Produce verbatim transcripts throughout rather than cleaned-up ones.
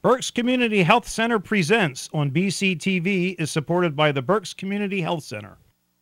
Berks Community Health Center Presents on B C T V is supported by the Berks Community Health Center.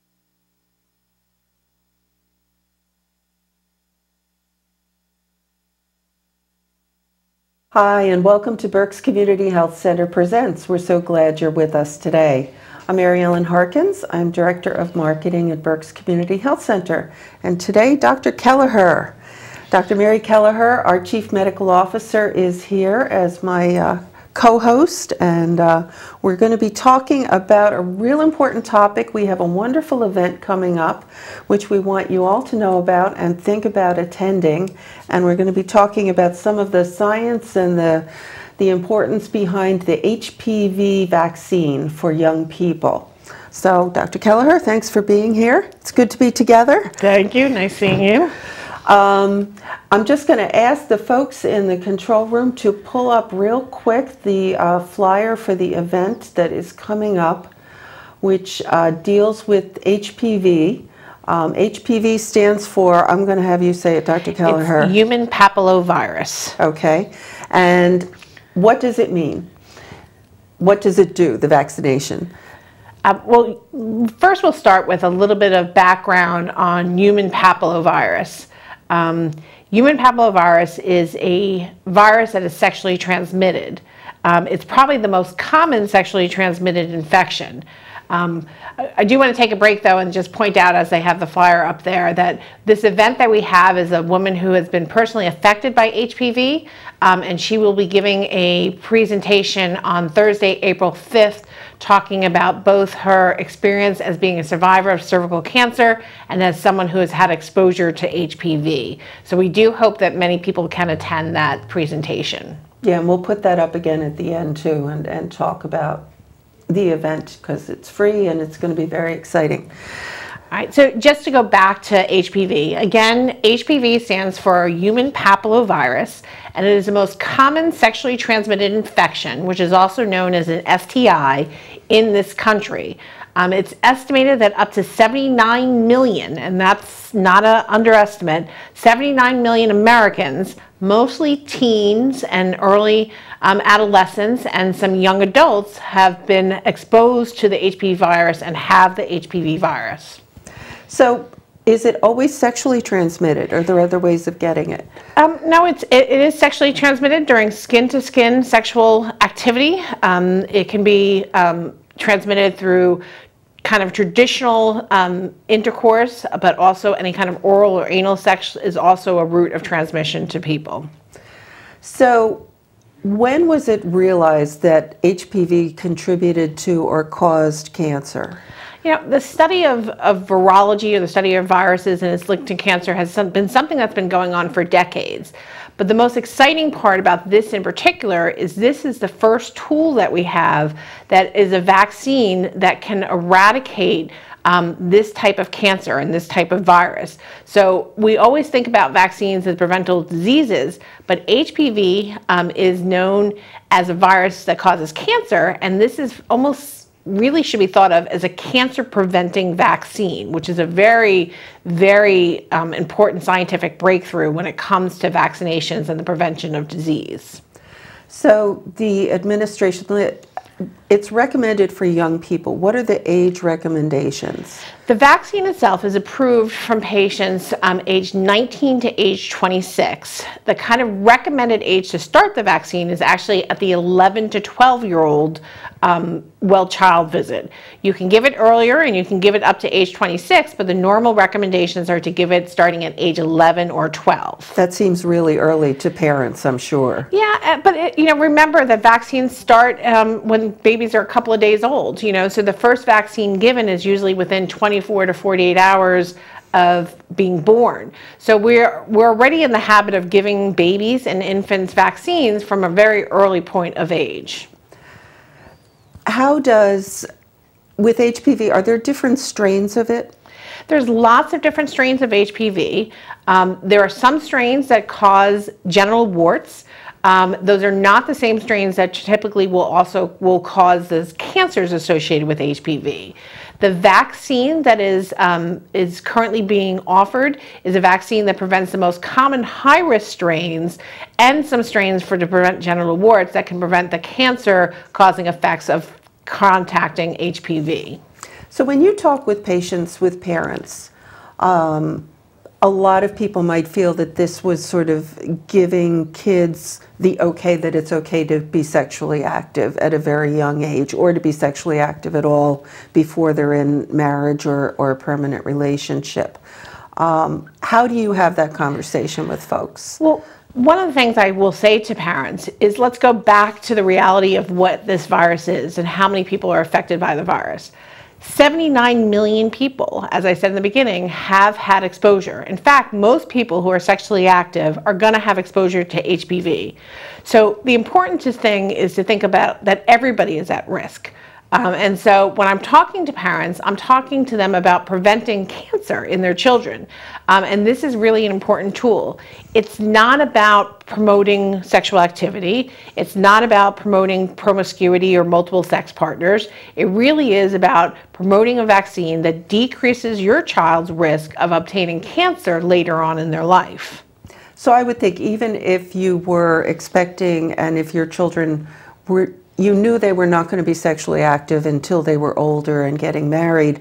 Hi, and welcome to Berks Community Health Center Presents. We're so glad you're with us today. I'm Ellen Maher-Harkins. I'm Director of Marketing at Berks Community Health Center. And today, Doctor Kelleher. Doctor Mary Kelleher, our Chief Medical Officer, is here as my uh, co-host, and uh, we're going to be talking about a real important topic. We have a wonderful event coming up, which we want you all to know about and think about attending. And we're going to be talking about some of the science and the, the importance behind the H P V vaccine for young people. So, Doctor Kelleher, thanks for being here. It's good to be together. Thank you. Nice seeing you. Um, I'm just going to ask the folks in the control room to pull up real quick the uh, flyer for the event that is coming up, which uh, deals with H P V. Um, H P V stands for, I'm going to have you say it, Doctor Kelleher. It's human papillovirus. Okay. And what does it mean? What does it do, the vaccination? Uh, well, first we'll start with a little bit of background on human papillovirus. Um, human papillovirus is a virus that is sexually transmitted. Um, it's probably the most common sexually transmitted infection. Um, I, I do want to take a break though and just point out, as I have the flyer up there, that this event that we have is a woman who has been personally affected by H P V, um, and she will be giving a presentation on Thursday, April fifth, talking about both her experience as being a survivor of cervical cancer and as someone who has had exposure to H P V. So we do hope that many people can attend that presentation. Yeah, and we'll put that up again at the end too, and, and talk about the event, because it's free and it's going to be very exciting. All right, so just to go back to H P V, again, H P V stands for human papillovirus, and it is the most common sexually transmitted infection, which is also known as an S T I in this country. Um, it's estimated that up to seventy-nine million, and that's not an underestimate, seventy-nine million Americans, mostly teens and early um, adolescents and some young adults, have been exposed to the H P V virus and have the H P V virus. So, is it always sexually transmitted, or are there other ways of getting it? Um, no, it's, it, it is sexually transmitted during skin-to-skin sexual activity. Um, it can be um, transmitted through kind of traditional um, intercourse, but also any kind of oral or anal sex is also a route of transmission to people. So, when was it realized that H P V contributed to or caused cancer? You know, the study of, of virology, or the study of viruses and its link to cancer, has some, been something that's been going on for decades. But the most exciting part about this in particular is this is the first tool that we have that is a vaccine that can eradicate um, this type of cancer and this type of virus. So we always think about vaccines as preventable diseases, but H P V um, is known as a virus that causes cancer, and this is almost really should be thought of as a cancer-preventing vaccine, which is a very, very um, important scientific breakthrough when it comes to vaccinations and the prevention of disease. So the administration, it's recommended for young people. What are the age recommendations? The vaccine itself is approved from patients um, aged nineteen to age twenty-six. The kind of recommended age to start the vaccine is actually at the eleven to twelve year old um, well child visit. You can give it earlier and you can give it up to age twenty-six, but the normal recommendations are to give it starting at age eleven or twelve. That seems really early to parents, I'm sure. Yeah, but it, you know, remember that vaccines start um, when babies are a couple of days old, you know, so the first vaccine given is usually within twenty-four to forty-eight hours of being born. So we're, we're already in the habit of giving babies and infants vaccines from a very early point of age. How does, with H P V, are there different strains of it? There's lots of different strains of H P V. Um, there are some strains that cause genital warts. Um, those are not the same strains that typically will also will cause those cancers associated with H P V. The vaccine that is um, is currently being offered is a vaccine that prevents the most common high-risk strains and some strains for to prevent genital warts that can prevent the cancer-causing effects of contacting H P V. So when you talk with patients, with parents, um, a lot of people might feel that this was sort of giving kids the okay that it's okay to be sexually active at a very young age, or to be sexually active at all before they're in marriage or, or a permanent relationship. Um, how do you have that conversation with folks? Well, one of the things I will say to parents is let's go back to the reality of what this virus is and how many people are affected by the virus. seventy-nine million people, as I said in the beginning, have had exposure. In fact, most people who are sexually active are going to have exposure to H P V. So the important thing is to think about that everybody is at risk. Um, and so when I'm talking to parents, I'm talking to them about preventing cancer in their children. Um, and this is really an important tool. It's not about promoting sexual activity. It's not about promoting promiscuity or multiple sex partners. It really is about promoting a vaccine that decreases your child's risk of obtaining cancer later on in their life. So I would think even if you were expecting, and if your children were, you knew they were not going to be sexually active until they were older and getting married,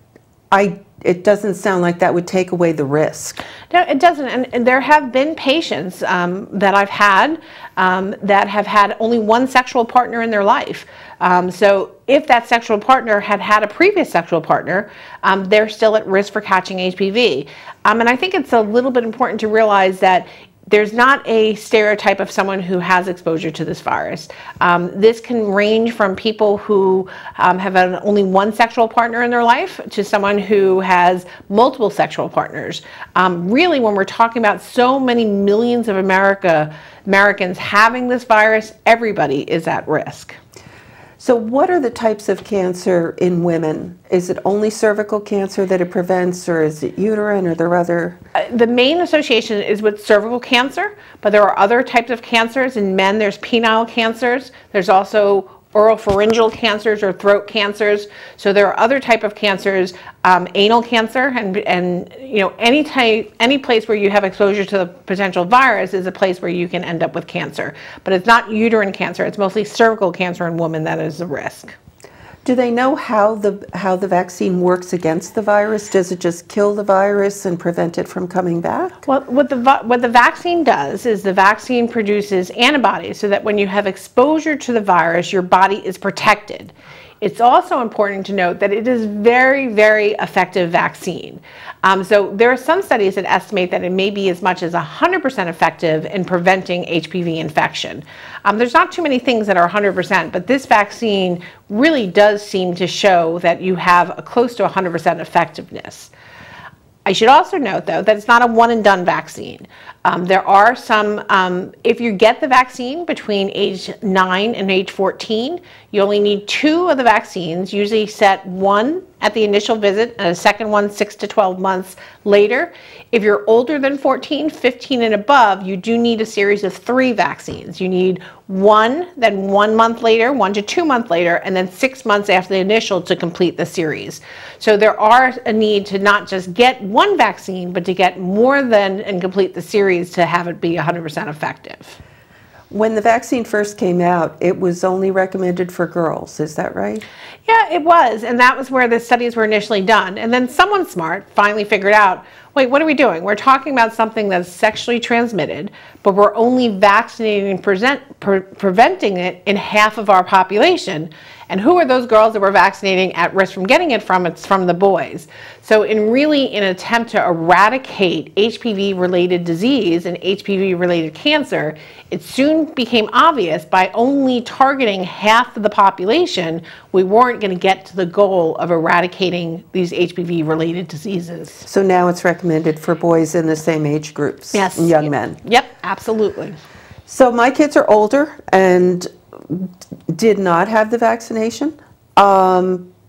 I, it doesn't sound like that would take away the risk. No, it doesn't. And, and there have been patients um, that I've had um, that have had only one sexual partner in their life. Um, so if that sexual partner had had a previous sexual partner, um, they're still at risk for catching H P V. Um, and I think it's a little bit important to realize that there's not a stereotype of someone who has exposure to this virus. Um, this can range from people who um, have an, only one sexual partner in their life to someone who has multiple sexual partners. Um, really, when we're talking about so many millions of America, Americans having this virus, everybody is at risk. So what are the types of cancer in women? Is it only cervical cancer that it prevents, or is it uterine, or are there other? Uh, the main association is with cervical cancer, but there are other types of cancers. In men, there's penile cancers. There's also oropharyngeal cancers or throat cancers. So there are other type of cancers, um, anal cancer, and and you know any type, any place where you have exposure to the potential virus is a place where you can end up with cancer. But it's not uterine cancer. It's mostly cervical cancer in women that is a risk. Do they know how the how the vaccine works against the virus? Does it just kill the virus and prevent it from coming back? Well, what the what the vaccine does is the vaccine produces antibodies so that when you have exposure to the virus, your body is protected. It's also important to note that it is very, very effective vaccine. Um, so there are some studies that estimate that it may be as much as one hundred percent effective in preventing H P V infection. Um, there's not too many things that are one hundred percent, but this vaccine really does seem to show that you have a close to one hundred percent effectiveness. I should also note, though, that it's not a one and done vaccine. Um, there are some, um, if you get the vaccine between age nine and age fourteen, you only need two of the vaccines, usually set one at the initial visit and a second one six to twelve months later. If you're older than fourteen, fifteen and above, you do need a series of three vaccines. You need one, then one month later, one to two months later, and then six months after the initial to complete the series. So there are a need to not just get one vaccine, but to get more than and complete the series to have it be one hundred percent effective. When the vaccine first came out, it was only recommended for girls, is that right? Yeah, it was, and that was where the studies were initially done. And then someone smart finally figured out, wait, what are we doing? We're talking about something that's sexually transmitted, but we're only vaccinating and present, pre preventing it in half of our population. And who are those girls that we're vaccinating at risk from getting it from? It's from the boys. So in really in an attempt to eradicate H P V-related disease and H P V-related cancer, it soon became obvious by only targeting half of the population, we weren't going to get to the goal of eradicating these H P V-related diseases. So now it's recommended for boys in the same age groups, yes, and young men. Yep, absolutely. So my kids are older and did not have the vaccination. Um,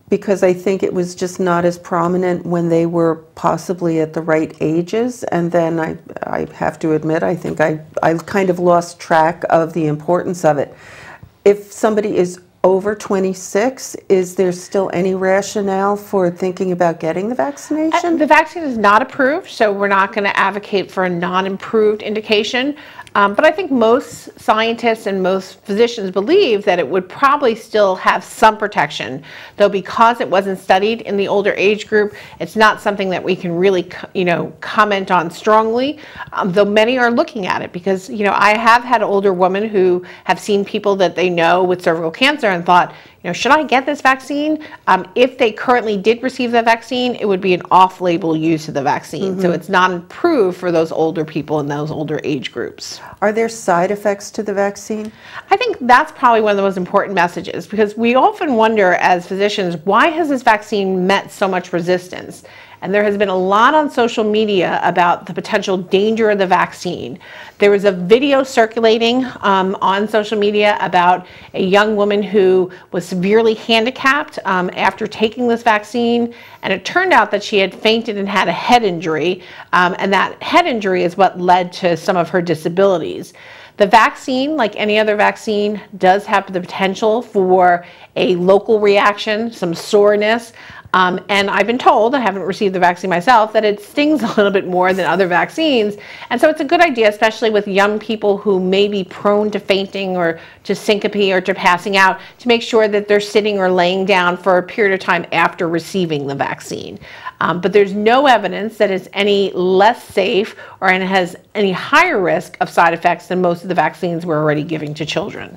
because I think it was just not as prominent when they were possibly at the right ages. And then I, I have to admit, I think I, I kind of lost track of the importance of it. If somebody is over twenty-six, is there still any rationale for thinking about getting the vaccination? Uh, the vaccine is not approved, so we're not going to advocate for a non-improved indication. Um, but I think most scientists and most physicians believe that it would probably still have some protection, though because it wasn't studied in the older age group, it's not something that we can really, you know, comment on strongly, um, though many are looking at it because, you know, I have had older women who have seen people that they know with cervical cancer and thought, you know, should I get this vaccine? Um, if they currently did receive the vaccine, it would be an off-label use of the vaccine. Mm-hmm. So it's not approved for those older people in those older age groups. Are there side effects to the vaccine? I think that's probably one of the most important messages because we often wonder as physicians, why has this vaccine met so much resistance? And there has been a lot on social media about the potential danger of the vaccine. There was a video circulating um, on social media about a young woman who was severely handicapped um, after taking this vaccine. And it turned out that she had fainted and had a head injury. Um, and that head injury is what led to some of her disabilities. The vaccine, like any other vaccine, does have the potential for a local reaction, some soreness. Um, and I've been told, I haven't received the vaccine myself, that it stings a little bit more than other vaccines. And so it's a good idea, especially with young people who may be prone to fainting or to syncope or to passing out, to make sure that they're sitting or laying down for a period of time after receiving the vaccine. Um, but there's no evidence that it's any less safe or and has any higher risk of side effects than most of the vaccines we're already giving to children.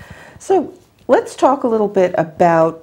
So let's talk a little bit about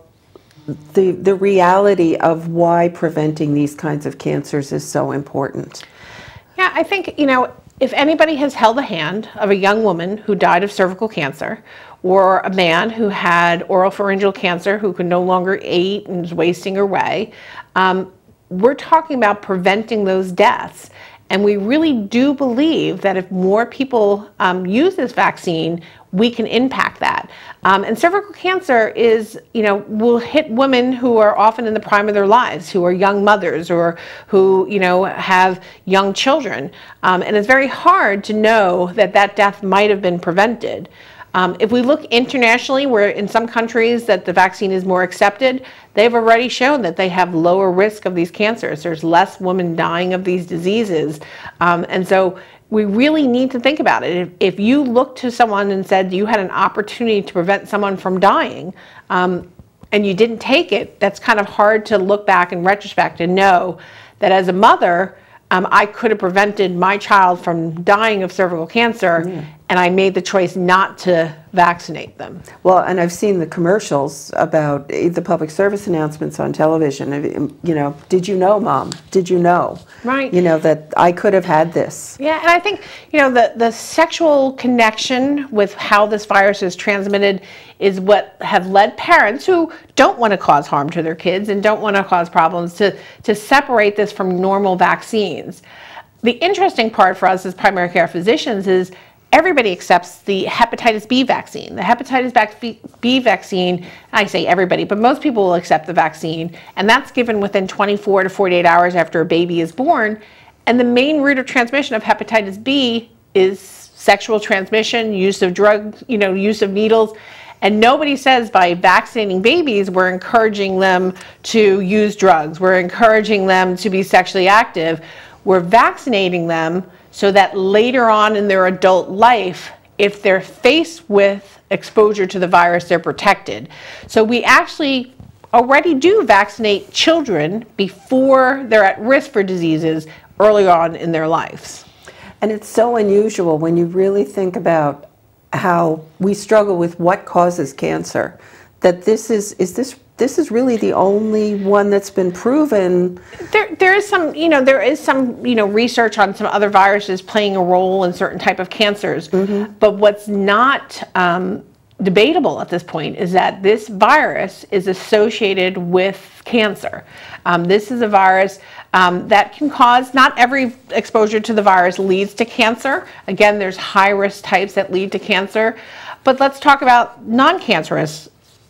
the the reality of why preventing these kinds of cancers is so important. Yeah, I think, you know, if anybody has held the hand of a young woman who died of cervical cancer, or a man who had oropharyngeal cancer who could no longer eat and was wasting away, um, we're talking about preventing those deaths. And we really do believe that if more people um, use this vaccine, we can impact that. Um, and cervical cancer is, you know, will hit women who are often in the prime of their lives, who are young mothers or who, you know, have young children. Um, and it's very hard to know that that death might have been prevented. Um, if we look internationally, where in some countries that the vaccine is more accepted, they've already shown that they have lower risk of these cancers. There's less women dying of these diseases. Um, and so we really need to think about it. If, if you looked to someone and said you had an opportunity to prevent someone from dying, um, and you didn't take it, that's kind of hard to look back in retrospect and know that as a mother, um, I could have prevented my child from dying of cervical cancer, mm. and I made the choice not to vaccinate them. Well, and I've seen the commercials about the public service announcements on television. You know, did you know, Mom? Did you know? Right. You know, that I could have had this. Yeah, and I think, you know, the, the sexual connection with how this virus is transmitted is what have led parents who don't want to cause harm to their kids and don't want to cause problems to, to separate this from normal vaccines. The interesting part for us as primary care physicians is everybody accepts the hepatitis B vaccine. The hepatitis B vaccine, I say everybody, but most people will accept the vaccine, and that's given within twenty-four to forty-eight hours after a baby is born. And the main route of transmission of hepatitis B is sexual transmission, use of drugs, you know, use of needles. And nobody says by vaccinating babies, we're encouraging them to use drugs. We're encouraging them to be sexually active. We're vaccinating them so that later on in their adult life, if they're faced with exposure to the virus, they're protected. So we actually already do vaccinate children before they're at risk for diseases early on in their lives. And it's so unusual when you really think about how we struggle with what causes cancer, that this is, is this This is really the only one that's been proven. There, there is some, you know, there is some, you know, research on some other viruses playing a role in certain type of cancers. Mm-hmm. But what's not um, debatable at this point is that this virus is associated with cancer. Um, this is a virus um, that can cause, not every exposure to the virus leads to cancer. Again, there's high risk types that lead to cancer. But let's talk about non-cancerous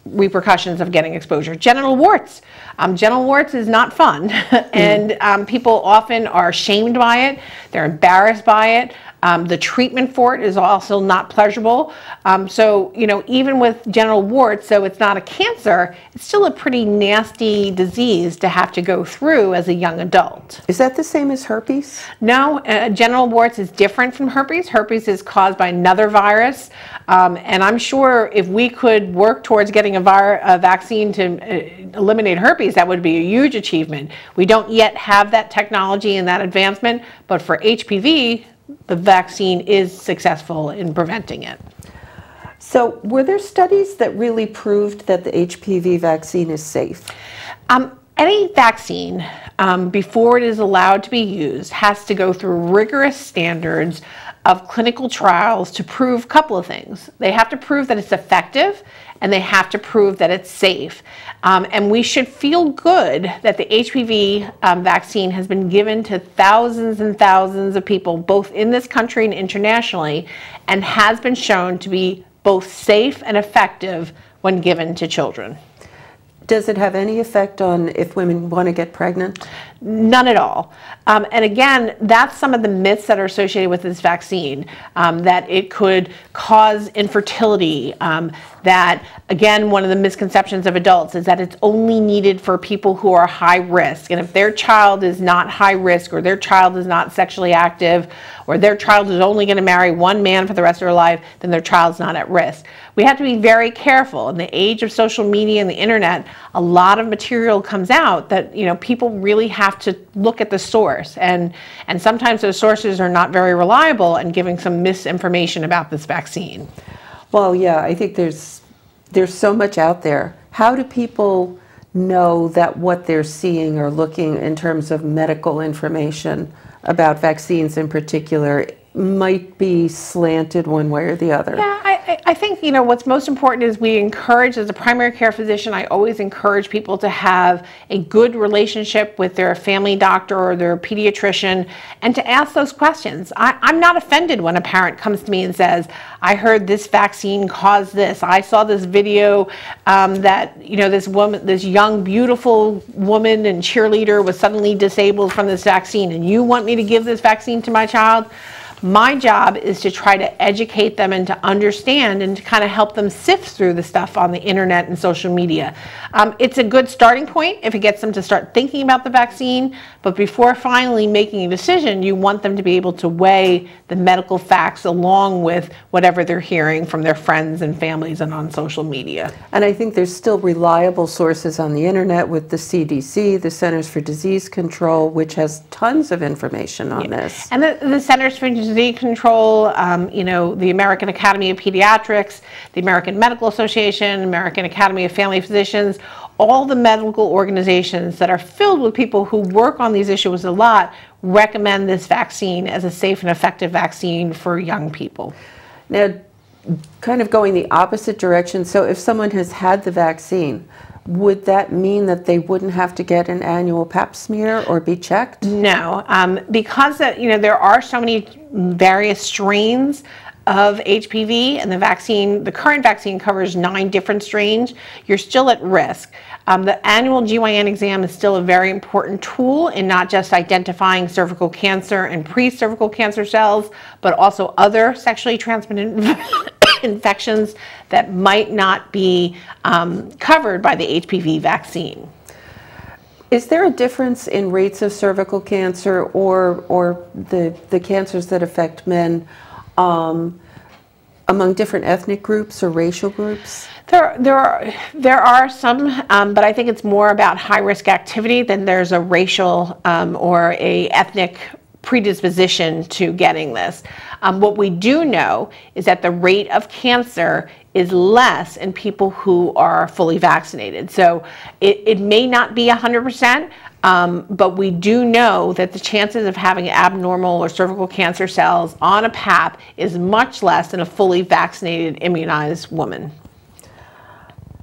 repercussions of getting exposure. Genital warts. Um, genital warts is not fun, and um, people often are shamed by it. They're embarrassed by it. Um, the treatment for it is also not pleasurable. Um, so, you know, even with genital warts, so it's not a cancer, it's still a pretty nasty disease to have to go through as a young adult. Is that the same as herpes? No, uh, genital warts is different from herpes. Herpes is caused by another virus. Um, and I'm sure if we could work towards getting a, vir a vaccine to uh, eliminate herpes, that would be a huge achievement. We don't yet have that technology and that advancement, but for H P V, the vaccine is successful in preventing it. So were there studies that really proved that the H P V vaccine is safe? Um, any vaccine, um, before it is allowed to be used, has to go through rigorous standards of clinical trials to prove a couple of things. They have to prove that it's effective, and they have to prove that it's safe. Um, and we should feel good that the H P V um, vaccine has been given to thousands and thousands of people, both in this country and internationally, and has been shown to be both safe and effective when given to children. Does it have any effect on if women want to get pregnant? None at all. Um, and again, that's some of the myths that are associated with this vaccine, um, that it could cause infertility, um, that, again, one of the misconceptions of adults is that it's only needed for people who are high risk. And if their child is not high risk, or their child is not sexually active, or their child is only going to marry one man for the rest of their life, then their child's not at risk. We have to be very careful. In the age of social media and the internet, a lot of material comes out that, you know, people really have to look at the source. And, and sometimes those sources are not very reliable and giving some misinformation about this vaccine. Well, yeah, I think there's, there's so much out there. How do people know that what they're seeing or looking in terms of medical information about vaccines in particular might be slanted one way or the other? Yeah, I, I think, you know, what's most important is we encourage, as a primary care physician, I always encourage people to have a good relationship with their family doctor or their pediatrician, and to ask those questions. I, I'm not offended when a parent comes to me and says, I heard this vaccine caused this. I saw this video um, that, you know, this woman, this young, beautiful woman and cheerleader was suddenly disabled from this vaccine, and you want me to give this vaccine to my child? My job is to try to educate them and to understand and to kind of help them sift through the stuff on the internet and social media. Um, it's a good starting point if it gets them to start thinking about the vaccine, but before finally making a decision, you want them to be able to weigh the medical facts along with whatever they're hearing from their friends and families and on social media. And I think there's still reliable sources on the internet with the C D C, the Centers for Disease Control, which has tons of information on Yeah. this. And the, the Centers for Disease Control, um, you know, the American Academy of Pediatrics, the American Medical Association, American Academy of Family Physicians, all the medical organizations that are filled with people who work on these issues a lot recommend this vaccine as a safe and effective vaccine for young people. Now, kind of going the opposite direction, so if someone has had the vaccine, would that mean that they wouldn't have to get an annual pap smear or be checked? No, um, because uh, you know, there are so many various strains of H P V, and the vaccine, the current vaccine covers nine different strains, you're still at risk. Um, the annual G Y N exam is still a very important tool in not just identifying cervical cancer and pre-cervical cancer cells, but also other sexually transmitted infections that might not be um, covered by the H P V vaccine. Is there a difference in rates of cervical cancer or, or the, the cancers that affect men um, among different ethnic groups or racial groups? There, there are, there are some, um, but I think it's more about high-risk activity than there's a racial um, or a ethnic predisposition to getting this. Um, what we do know is that the rate of cancer is less in people who are fully vaccinated. So it, it may not be one hundred percent, um, but we do know that the chances of having abnormal or cervical cancer cells on a pap is much less than a fully vaccinated, immunized woman.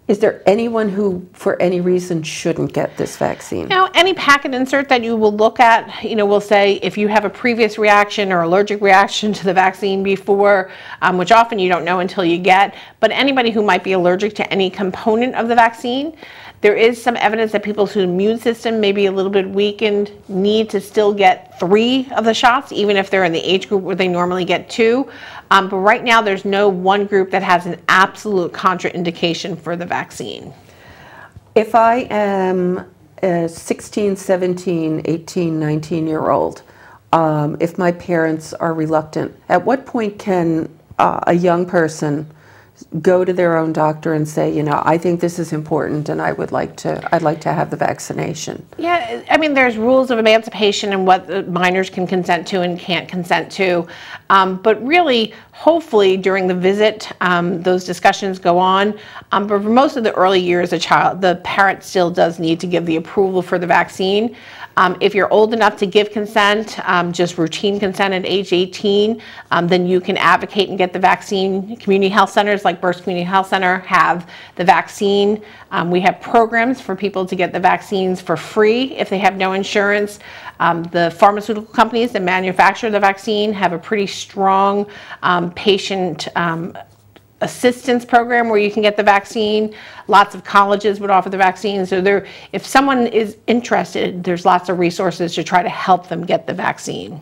Is there anyone who, for any reason, shouldn't get this vaccine? Now, any packet insert that you will look at, you know, will say if you have a previous reaction or allergic reaction to the vaccine before, um, which often you don't know until you get, but anybody who might be allergic to any component of the vaccine, there is some evidence that people whose immune system may be a little bit weakened need to still get three of the shots, even if they're in the age group where they normally get two. Um, but right now, there's no one group that has an absolute contraindication for the vaccine. If I am a sixteen, seventeen, eighteen, nineteen year old, um, if my parents are reluctant, at what point can uh, a young person go to their own doctor and say, you know, I think this is important and I would like to, I'd like to have the vaccination? Yeah, I mean, there's rules of emancipation and what the minors can consent to and can't consent to. Um, but really, hopefully during the visit, um, those discussions go on. Um, but for most of the early years, a child, the parent still does need to give the approval for the vaccine. Um, if you're old enough to give consent, um, just routine consent at age eighteen, um, then you can advocate and get the vaccine. Community health centers like Berks Community Health Center have the vaccine. Um, we have programs for people to get the vaccines for free if they have no insurance. Um, the pharmaceutical companies that manufacture the vaccine have a pretty strong um, patient um, assistance program where you can get the vaccine. Lots of colleges would offer the vaccine. So there, if someone is interested, there's lots of resources to try to help them get the vaccine.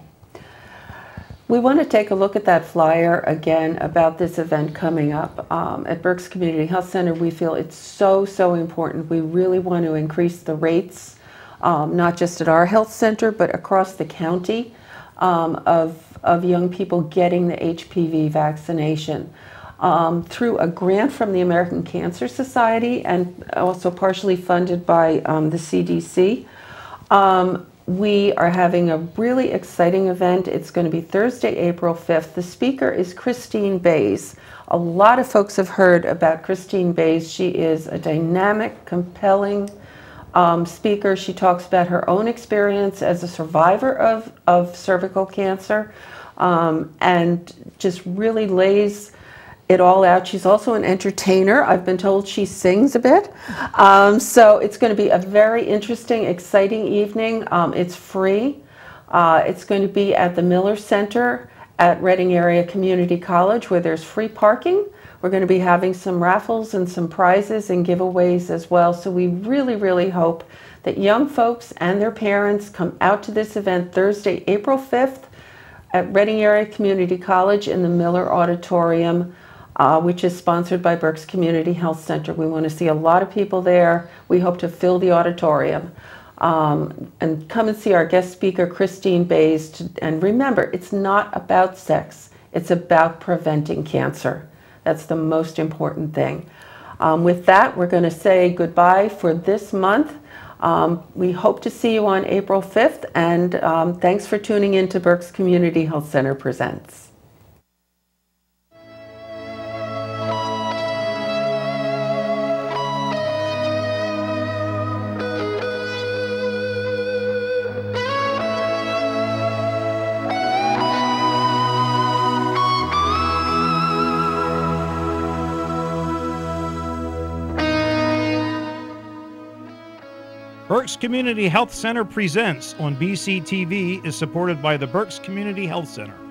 We want to take a look at that flyer again about this event coming up um, at Berks Community Health Center. We feel it's so, so important. We really want to increase the rates, um, not just at our health center, but across the county um, of, of young people getting the H P V vaccination. Um, through a grant from the American Cancer Society and also partially funded by um, the C D C. Um, we are having a really exciting event. It's going to be Thursday, April fifth. The speaker is Christine Bays. A lot of folks have heard about Christine Bays. She is a dynamic, compelling um, speaker. She talks about her own experience as a survivor of, of cervical cancer um, and just really lays it all out. She's also an entertainer. I've been told she sings a bit. Um, so it's going to be a very interesting, exciting evening. Um, it's free. Uh, it's going to be at the Miller Center at Reading Area Community College where there's free parking. We're going to be having some raffles and some prizes and giveaways as well. So we really, really hope that young folks and their parents come out to this event Thursday, April fifth at Reading Area Community College in the Miller Auditorium. Uh, which is sponsored by Berks Community Health Center. We want to see a lot of people there. We hope to fill the auditorium. Um, and come and see our guest speaker, Christine Bays. To, and remember, it's not about sex. It's about preventing cancer. That's the most important thing. Um, with that, we're going to say goodbye for this month. Um, we hope to see you on April fifth, and um, thanks for tuning in to Berks Community Health Center Presents. Berks Community Health Center Presents on B C T V is supported by the Berks Community Health Center.